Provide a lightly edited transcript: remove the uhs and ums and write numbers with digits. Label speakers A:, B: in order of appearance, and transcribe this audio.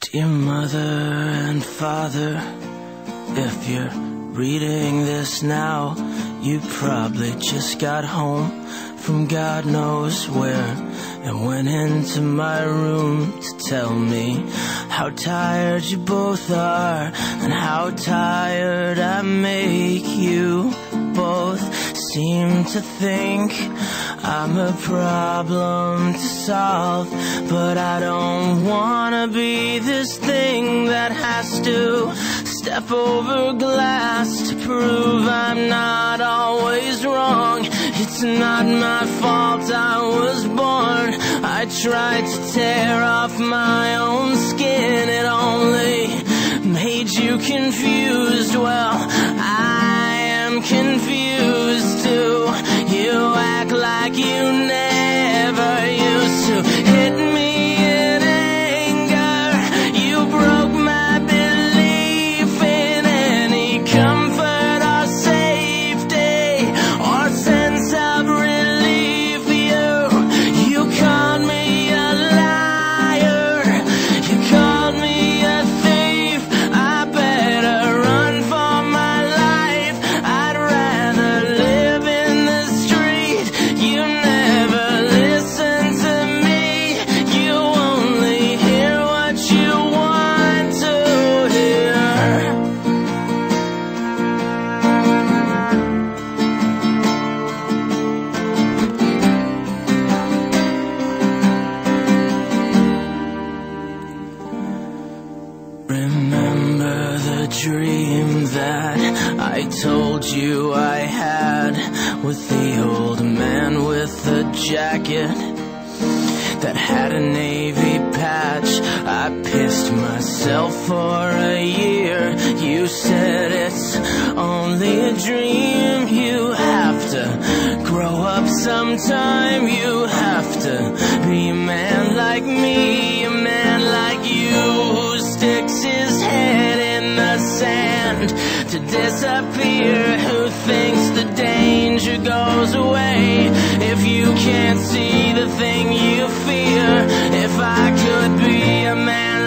A: Dear mother and father, if you're reading this now, you probably just got home from God knows where and went into my room to tell me how tired you both are and how tired I make you. Both seem to think I'm a problem to solve, but I don't wanna be this thing that has to step over glass to prove I'm not always wrong. It's not my fault I was born. I tried to tear off my own skin. It only made you confused. Well, I am confused too. You act like you never used to hit me in anger. You broke my belief in any comfort or safety or sense of relief. You called me a liar. You called me a thief. I better run for my life. I'd rather live in the street. You never listen to me. You only hear what you want to hear. Remember the dream that I told you I had with the old man with the jacket that had a navy patch? I pissed myself for a year. You said it's only a dream. You have to grow up sometime. You have to be a man like me, a man like you who sticks his head in the sand to disappear, who thinks the danger goes away if you can't see the thing you fear. If I could be a man